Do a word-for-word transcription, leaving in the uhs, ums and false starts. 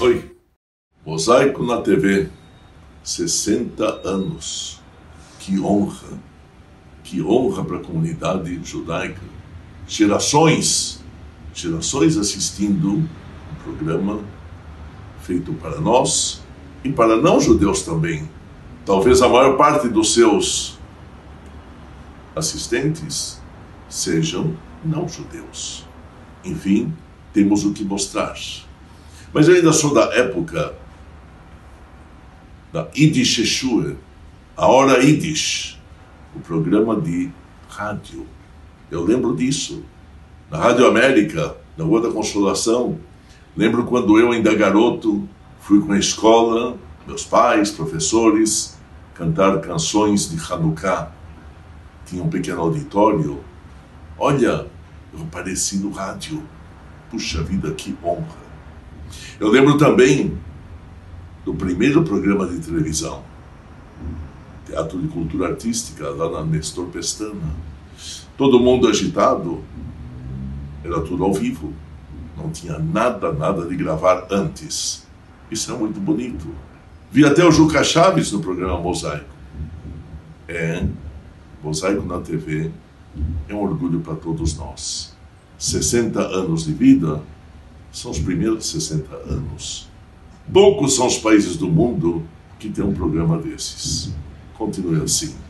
Oi, Mosaico na T V, sessenta anos. Que honra, que honra para a comunidade judaica. Gerações, gerações assistindo um programa feito para nós e para não-judeus também. Talvez a maior parte dos seus assistentes sejam não-judeus. Enfim, temos o que mostrar. Mas eu ainda sou da época da Yiddish Yeshua, a Hora Yiddish, o programa de rádio. Eu lembro disso. Na Rádio América, na Rua da Consolação. Lembro quando eu, ainda garoto, fui com a escola, meus pais, professores, cantar canções de Hanukkah. Tinha um pequeno auditório. Olha, eu apareci no rádio. Puxa vida, que honra. Eu lembro também do primeiro programa de televisão, Teatro de Cultura Artística, lá na Nestor Pestana. Todo mundo agitado, era tudo ao vivo. Não tinha nada, nada de gravar antes. Isso é muito bonito. Vi até o Juca Chaves no programa Mosaico. É, Mosaico na T V é um orgulho para todos nós. sessenta anos de vida são os primeiros sessenta anos. Poucos são os países do mundo que têm um programa desses. Continue assim.